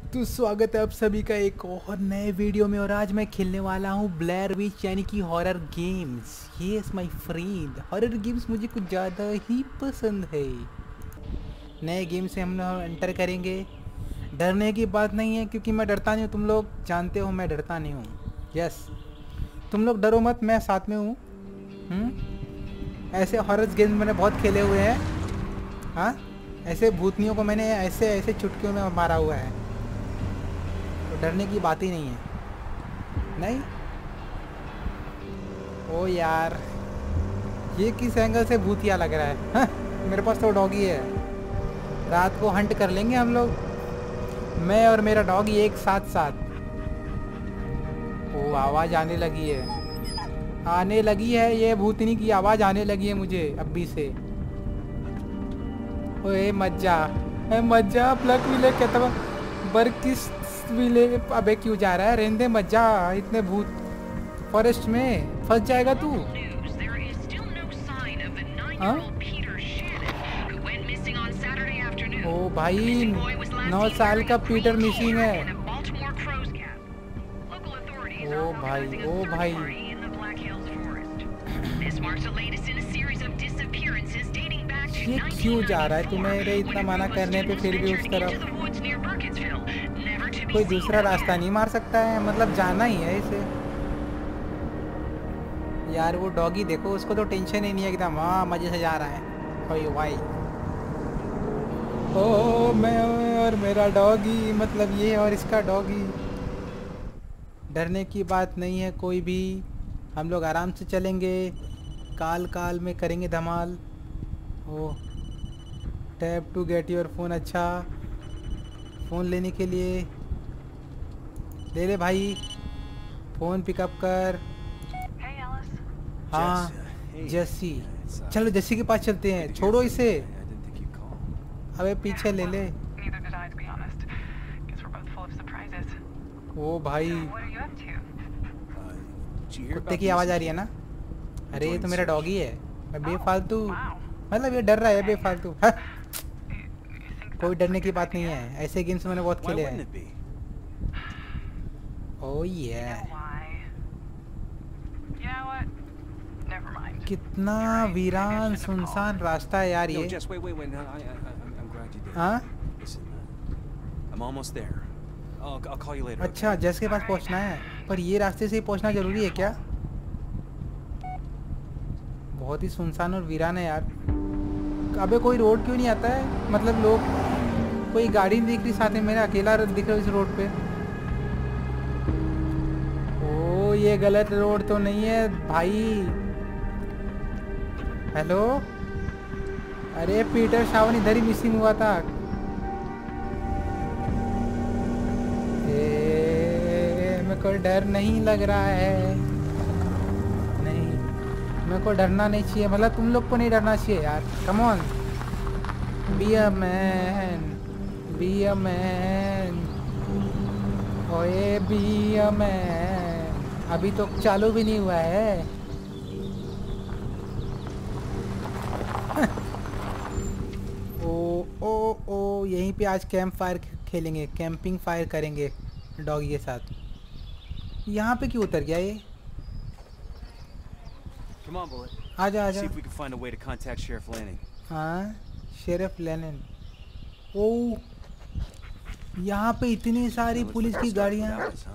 तो स्वागत है आप सभी का एक और नए वीडियो में। और आज मैं खेलने वाला हूँ ब्लेयर विच यानी कि horror games. Yes my friend, horror games मुझे कुछ ज़्यादा ही पसंद है। नए गेम से हम लोग एंटर करेंगे। डरने की बात नहीं है क्योंकि मैं डरता नहीं हूँ, तुम लोग जानते हो मैं डरता नहीं हूँ। यस, तुम लोग डरो मत, मैं साथ में हूँ। ऐसे हॉरर गेम्स मैंने बहुत खेले हुए हैं। हाँ, ऐसे भूतनियों को मैंने ऐसे ऐसे चुटकियों में मारा हुआ है, तो डरने की बात ही नहीं है। नहीं ओ यार, ये किस एंगल से भूतिया लग रहा है। हाँ, मेरे पास तो डॉगी है। रात को हंट कर लेंगे हम लोग, मैं और मेरा डॉगी एक साथ साथ। ओ आवाज़ आने लगी है, ये भूतनी की आवाज़ आने लगी है मुझे अभी से। ओए मज्जा, मज्जा प्लग विले कहता बरकिस विले। अबे क्यों जा रहा है, रेंदे मज्जा। इतने भूत फॉरेस्ट में फंस जाएगा तू। हाँ ओ भाई, 9 साल का पीटर मिसिंग है। ओ भाई ओ भाई, ये क्यों जा रहा है तू मेरे इतना मना करने पे फिर भी उस तरफ? कोई दूसरा रास्ता नहीं मार सकता है, मतलब जाना ही है इसे। यार वो डॉगी देखो, उसको तो टेंशन ही नहीं है, एकदम हाँ मज़े से जा रहा है। भाई भाई ओ मैं और मेरा डॉगी, मतलब ये और इसका डॉगी। डरने की बात नहीं है कोई भी, हम लोग आराम से चलेंगे, काल काल में करेंगे धमाल। Oh tap to get your phone. अच्छा, फ़ोन लेने के लिए ले ले भाई, फ़ोन पिकअप कर। हाँ जैसी, चलो जैसी के पास चलते हैं, छोड़ो इसे। अबे पीछे ले ले। ओ भाई, कुत्ते की आवाज़ आ रही है ना? अरे ये तो मेरा डॉगी है। मैं बेफालतू, मतलब ये डर रहा है बेफालतू। हाँ? कोई डरने की बात नहीं है, ऐसे गेम्स मैंने बहुत खेले हैं। ओह ये कितना वीरान सुनसान रास्ता है यार ये। हाँ अच्छा, जैस के पास पहुंचना है, पर ये रास्ते से ही पहुंचना जरूरी है क्या? बहुत ही सुनसान और वीरान है यार। अबे कोई रोड क्यों नहीं आता है, मतलब लोग, कोई गाड़ी नहीं दिख रही साथ में, मेरा अकेला दिख रहा है इस रोड पे। ओ ये गलत रोड तो नहीं है भाई। हेलो, अरे पीटर शावन इधर ही मिसिंग हुआ था। मेरे को डर नहीं लग रहा है। नहीं, मेरे को डरना नहीं चाहिए, मतलब तुम लोग को नहीं डरना चाहिए यार। Come on, be a man, be a man, ओए बी अ मैन। अभी तो चालू भी नहीं हुआ है। ओ ओ ओ, यहीं पे आज कैंप फायर खेलेंगे, कैंपिंग फायर करेंगे डॉगी के साथ। यहाँ पे क्यों उतर गया ये? आजा आजा। हाँ शेरिफ लेनिन। ओ यहाँ पे इतनी सारी पुलिस की गाड़ियाँ,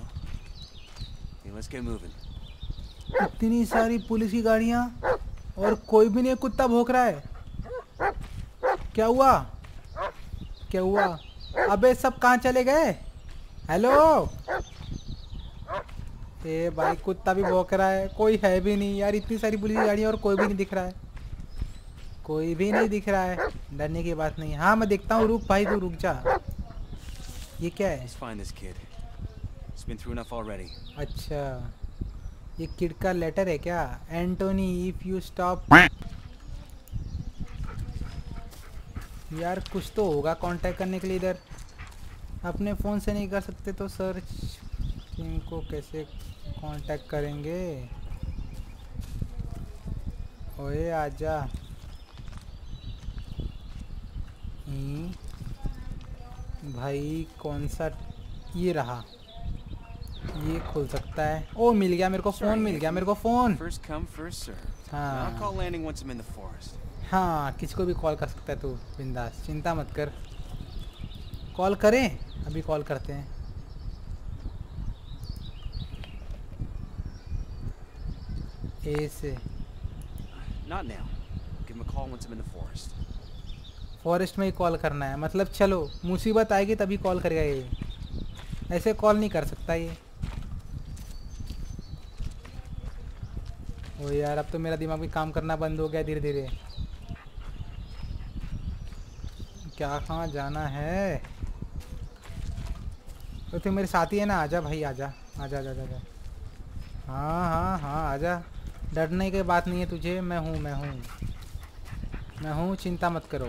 इतनी सारी पुलिस की गाड़ियाँ, और कोई भी नहीं। कुत्ता भौंक रहा है, क्या हुआ क्या हुआ? अबे सब कहाँ चले गए? हेलो, ए भाई कुत्ता भी भौंक रहा है, कोई है भी नहीं यार। इतनी सारी पुलिस की गाड़ियाँ और कोई भी नहीं दिख रहा है, कोई भी नहीं दिख रहा है। डरने की बात नहीं। हाँ मैं देखता हूँ, रुक भाई तू रुक जा। ये क्या है? अच्छा, ये किड का लेटर है क्या? Antony if you stop. यार कुछ तो होगा कांटेक्ट करने के लिए इधर। अपने फ़ोन से नहीं कर सकते तो सर्च टीम को कैसे कांटेक्ट करेंगे? ओए आजा। भाई कौन सा ये रहा, ये खुल सकता है। ओ मिल गया मेरे को फ़ोन, मिल गया मेरे को फ़ोन। हाँ हाँ, किसी को भी कॉल कर सकता है तू, बिंदास, चिंता मत कर। कॉल करें, अभी कॉल करते हैं। ए से फॉरेस्ट में ही कॉल करना है, मतलब चलो मुसीबत आएगी तभी कॉल करेगा ये, ऐसे कॉल नहीं कर सकता ये। ओ यार, अब तो मेरा दिमाग भी काम करना बंद हो गया धीरे धीरे। क्या कहाँ जाना है? तो तू मेरे साथी है ना, आजा भाई, आजा आजा आजा आजा। हाँ हाँ हाँ आजा, डरने की बात नहीं है तुझे, मैं हूँ मैं हूँ मैं हूँ, चिंता मत करो।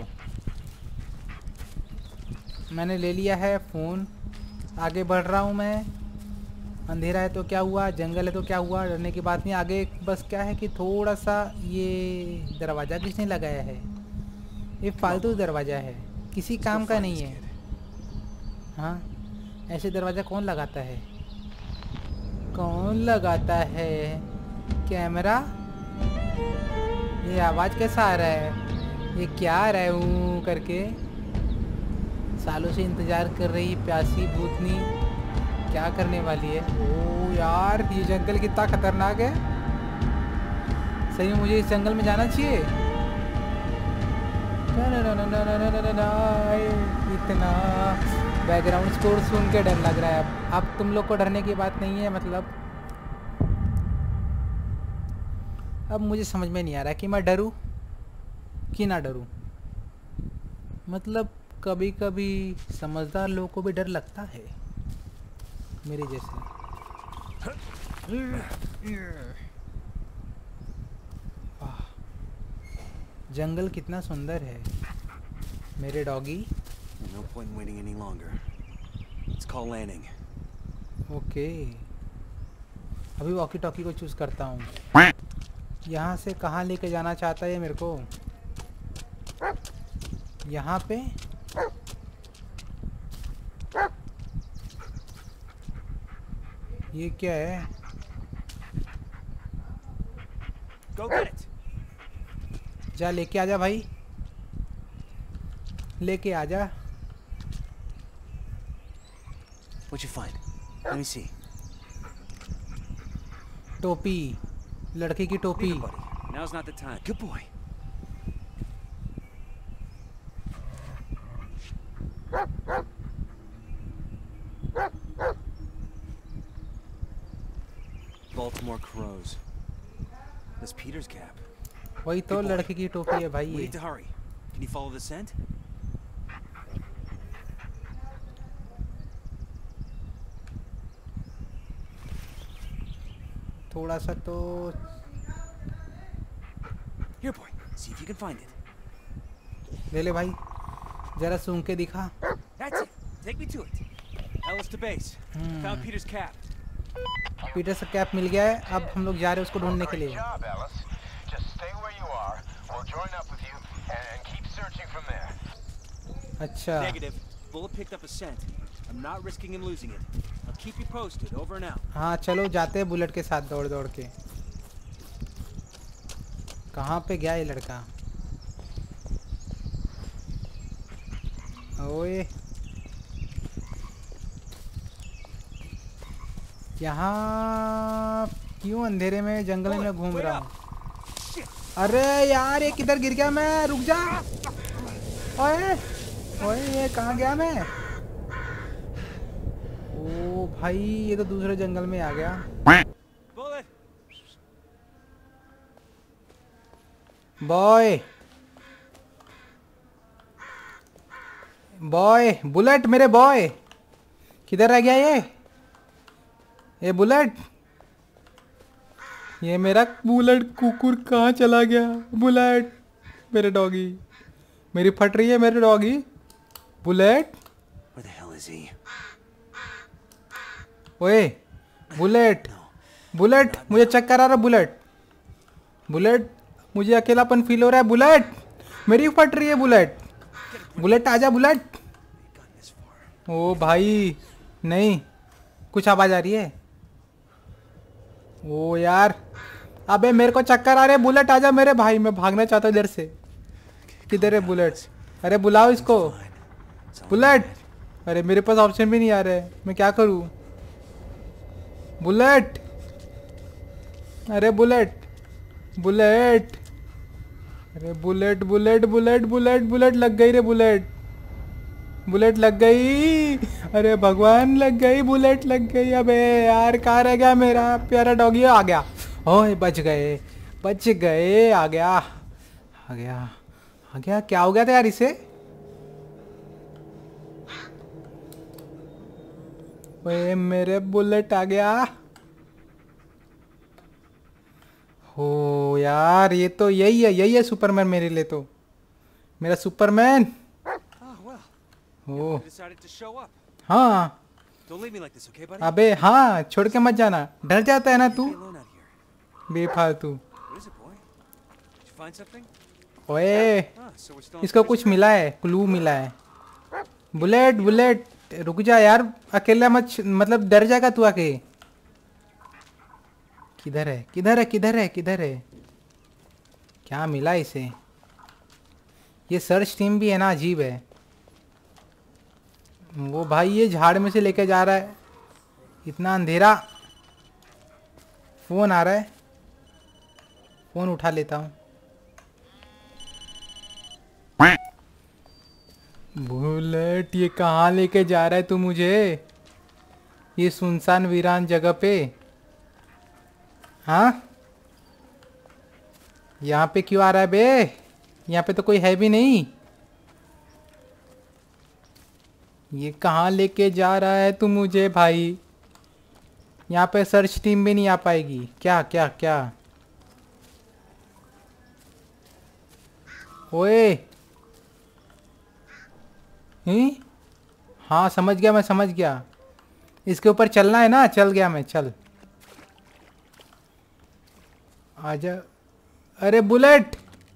मैंने ले लिया है फ़ोन, आगे बढ़ रहा हूँ मैं। अंधेरा है तो क्या हुआ, जंगल है तो क्या हुआ, डरने की बात नहीं। आगे बस क्या है कि थोड़ा सा ये दरवाज़ा किसने लगाया है, ये फालतू दरवाज़ा है, किसी काम का नहीं है। हाँ, ऐसे दरवाज़ा कौन लगाता है, कौन लगाता है? कैमरा? ये आवाज़ कैसा आ रहा है, ये क्या आ रहा है ऊँ करके? सालों से इंतज़ार कर रही प्यासी भूतनी क्या करने वाली है? ओ यार, ये जंगल कितना खतरनाक है। सही में मुझे इस जंगल में जाना चाहिए। इतना बैकग्राउंड स्कोर सुन के डर लग रहा है। अब तुम लोग को डरने की बात नहीं है, मतलब अब मुझे समझ में नहीं आ रहा कि मैं डरूं कि ना डरूं। मतलब कभी कभी समझदार लोगों को भी डर लगता है, मेरे जैसे। वाह, जंगल कितना सुंदर है मेरे doggy. No point waiting any longer. Let's call landing. Okay, अभी वॉकी टॉकी को चूज करता हूँ। यहाँ से कहाँ लेके जाना चाहता है मेरे को? यहाँ पे ये क्या है? Go get it. जा लेके आजा भाई, लेके आजा। What'd you find? Let me see. टोपी, लड़के की टोपी। Leave it, buddy. Now's not the time. Good boy. Baltimore crows. That's Peter's cap. वही तो लड़के की टोपी है भाई We ये। need to hurry. Can you follow the scent? थोड़ा सा तो Here, boy. See if you can find it. ले ले भाई, जरा सूंघ के दिखा। That's it. Take me to it. Ellis to base. Found Peter's cap. Peter से कैप मिल गया है, अब हम लोग जा रहे हैं उसको ढूंढने के लिए। अच्छा, Negative. Bullet picked up a scent. I'm not risking him losing it. I'll keep you posted. Over and out. हाँ चलो जाते हैं बुलेट के साथ दौड़ दौड़ के। कहाँ पे गया ये लड़का? ओए, यहाँ क्यों अंधेरे में जंगल में घूम रहा हूँ? अरे यार, ये किधर गिर गया मैं? रुक जा। ओए ओए, ये कहाँ गया मैं? ओ भाई, ये तो दूसरे जंगल में आ गया। बॉय बॉय, बुलेट मेरे बॉय, किधर रह गया ये बुलेट? ये मेरा बुलेट कुकुर कहाँ चला गया? बुलेट मेरे डॉगी, मेरी फट रही है मेरे doggy. Bullet, Where the hell is he? ओए बुलेट, बुलेट मुझे चक्कर आ रहा। बुलेट, बुलेट मुझे अकेलापन फील हो रहा है। बुलेट मेरी फट रही है। बुलेट, बुलेट आजा बुलेट। ओ भाई, नहीं, कुछ आवाज आ रही है। ओ यार, अबे मेरे को चक्कर आ रहे। बुलेट आजा मेरे भाई, मैं भागना चाहता हूँ इधर से। किधर है बुलेट? अरे बुलाओ इसको। बुलेट, अरे मेरे पास ऑप्शन भी नहीं आ रहे, मैं क्या करूँ? बुलेट, अरे बुलेट, बुलेट, अरे bullet bullet bullet bullet bullet लग गई रे बुलेट, बुलेट लग गई। अरे भगवान, लग गई, बुलेट लग गई। अबे यार कहाँ रह गया मेरा प्यारा डॉगी? आ गया। ओए बच गए, बच गए। आ गया, आ गया, आ गया। क्या हो गया था यार इसे? ओए मेरे बुलेट आ गया। हो यार, ये तो यही है सुपरमैन मेरे लिए तो, मेरा superman. Oh, well. Oh You decided to show up. हाँ। Don't leave me like this, okay, buddy? अबे हाँ, छोड़ के मत जाना, डर जाता है ना Leave तू me alone out here. बेफालतू। What is it, boy? Did you find something? ओए Ah, so we're still in इसको prison कुछ then? मिला है, क्लू मिला है। बुलेट, बुलेट रुक जा यार, अकेला मत मतलब डर जाएगा तू आके। किधर है, किधर है, किधर है, किधर है? क्या मिला इसे? ये सर्च टीम भी है ना, अजीब है। वो भाई ये झाड़ में से लेके जा रहा है, इतना अंधेरा। फोन आ रहा है, फोन उठा लेता हूँ। बुलेट, ये कहाँ लेके जा रहा है तू मुझे? ये सुनसान वीरान जगह पे? हाँ, यहाँ पे क्यों आ रहा है बे? यहाँ पे तो कोई है भी नहीं। ये कहाँ लेके जा रहा है तू मुझे भाई? यहाँ पे सर्च टीम भी नहीं आ पाएगी क्या? क्या क्या? ओए हाँ समझ गया, मैं समझ गया। इसके ऊपर चलना है ना, चल गया मैं, चल आजा। अरे बुलेट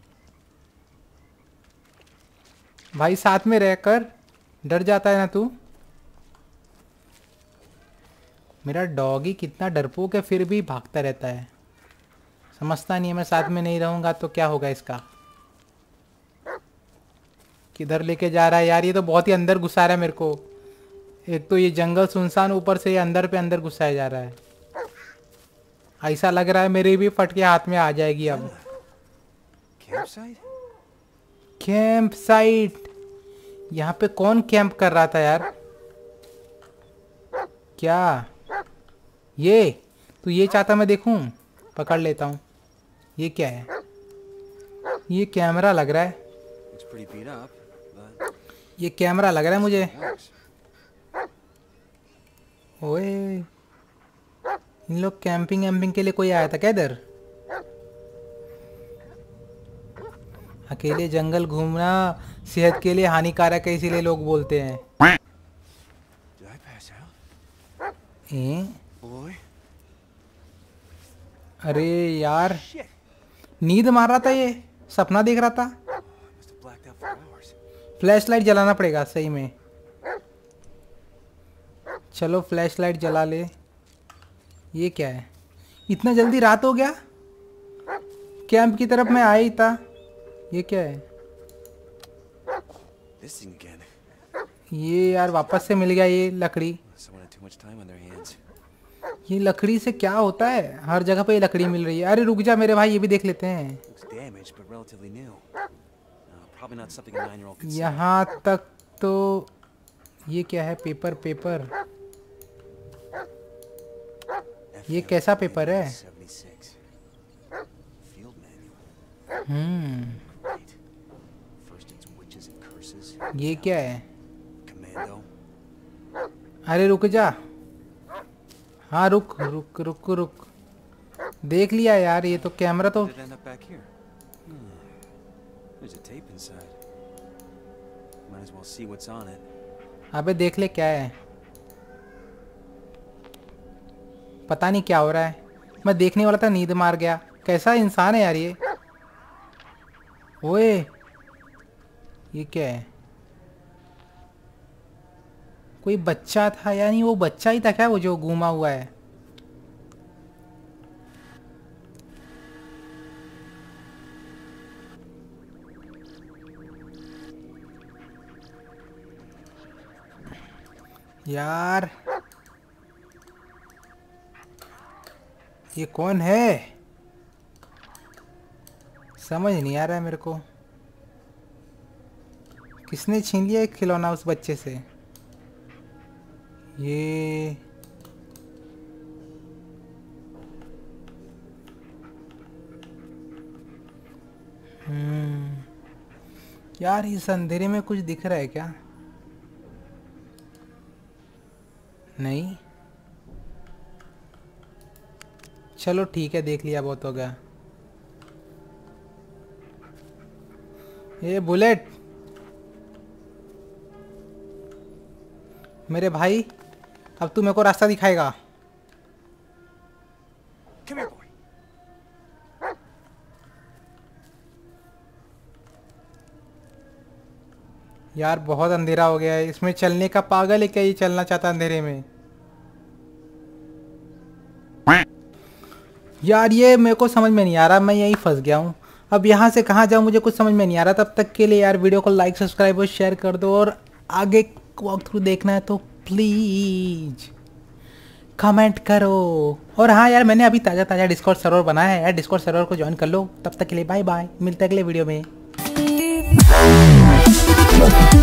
भाई, साथ में रहकर डर जाता है ना तू। मेरा डॉगी कितना डरपोक है, फिर भी भागता रहता है। समझता नहीं है मैं साथ में नहीं रहूंगा तो क्या होगा इसका। किधर लेके जा रहा है यार? ये तो बहुत ही अंदर घुसा रहा है मेरे को। एक तो ये जंगल सुनसान, ऊपर से ये अंदर पे अंदर घुसाया जा रहा है। ऐसा लग रहा है मेरी भी फटके हाथ में आ जाएगी अब। Campsite? Camp site? यहाँ पे कौन कैंप कर रहा था यार? क्या ये तू ये चाहता मैं देखूं? पकड़ लेता हूँ। ये क्या है? ये कैमरा लग रहा है। Looks pretty beat up, but ये कैमरा लग रहा है मुझे। it works. ओए, इन लोग कैंपिंग वैम्पिंग के लिए कोई आया था क्या इधर? अकेले जंगल घूमना सेहत के लिए हानिकारक है, इसीलिए लोग बोलते हैं। Did I pass out? Boy? अरे यार, Shit! नींद मार रहा था, ये सपना देख रहा था। Must have blacked out for hours. Flash light जलाना पड़ेगा सही में। चलो फ्लैश लाइट जला ले। ये क्या है? इतना जल्दी रात हो गया? कैंप की तरफ मैं आया ही था। ये क्या है? This thing again. ये यार वापस से मिल गया ये लकड़ी। Someone had too much time on their hands. ये लकड़ी से क्या होता है? हर जगह पे ये लकड़ी मिल रही है। अरे रुक जा मेरे भाई, ये भी देख लेते हैं। Looks damaged, but relatively new. Probably not something a 9-year-old could see. यहाँ तक तो ये क्या है? Paper, paper. ये कैसा पेपर है? 76. Field manual. Right. First it's witches and curses. ये क्या है? Commando. अरे रुक जा। हाँ रुक रुक रुक रुक, देख लिया यार। ये तो कैमरा तो Did it end up back here? There's a tape inside. Might as well see what's on it. अबे देख ले क्या है। पता नहीं क्या हो रहा है। मैं देखने वाला था, नींद मार गया। कैसा इंसान है यार ये। ओए ये क्या है? कोई बच्चा था, यानी वो बच्चा ही था क्या वो जो घूमा हुआ है? यार ये कौन है? समझ नहीं आ रहा है मेरे को। किसने छीन लिया एक खिलौना उस बच्चे से? ये यार इस अंधेरे में कुछ दिख रहा है क्या? नहीं, चलो ठीक है, देख लिया, बहुत हो गया। ये बुलेट, मेरे भाई, अब तू मेरे को रास्ता दिखाएगा। Come here, boy. यार बहुत अंधेरा हो गया है, इसमें चलने का पागल है क्या? ये चलना चाहता अंधेरे में? यार ये मेरे को समझ में नहीं आ रहा, मैं यहीं फंस गया हूँ। अब यहाँ से कहाँ जाऊँ मुझे कुछ समझ में नहीं आ रहा। तब तक के लिए यार वीडियो को लाइक, सब्सक्राइब और शेयर कर दो, और आगे वॉक थ्रू देखना है तो प्लीज कमेंट करो। और हाँ यार, मैंने अभी ताज़ा ताज़ा डिस्कॉर्ड सर्वर बनाया है यार, डिस्कॉर्ड सर्वर को ज्वाइन कर लो। तब तक के लिए बाय बाय, मिलते हैं अगले वीडियो में।